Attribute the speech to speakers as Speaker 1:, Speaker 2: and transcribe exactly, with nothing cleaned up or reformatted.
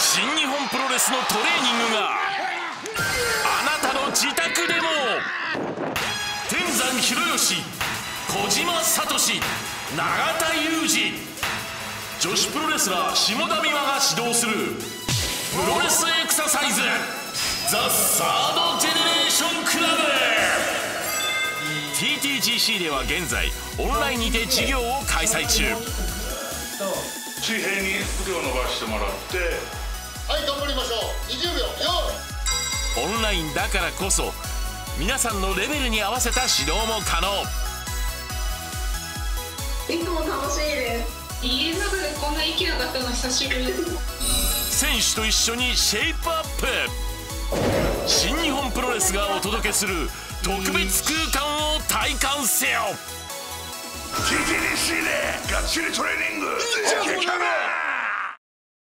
Speaker 1: 新日本プロレスのトレーニングがあなたの自宅でも。天山広義、小島聡、永田裕二、女子プロレスラー下田美和が指導するプロレスエクササイズ、ザ・サード・ジェネレーション・クラブ。 ティーティージーシー では現在オンラインにて授業を開催中。
Speaker 2: 水平に腕を伸ばしてもらって、
Speaker 3: はい、頑張りましょう。にじゅうびょう、用意。
Speaker 1: オンラインだからこそ皆さんのレベルに合わせた指導も可能。
Speaker 4: いつも楽しいです。
Speaker 5: 家の中でこんな息上がったの久しぶりです。
Speaker 1: 選手と一緒にシェイプアップ。新日本プロレスがお届けする特別空間を体感せよ。
Speaker 2: ティーティーディーシー でがっちりトレーニング。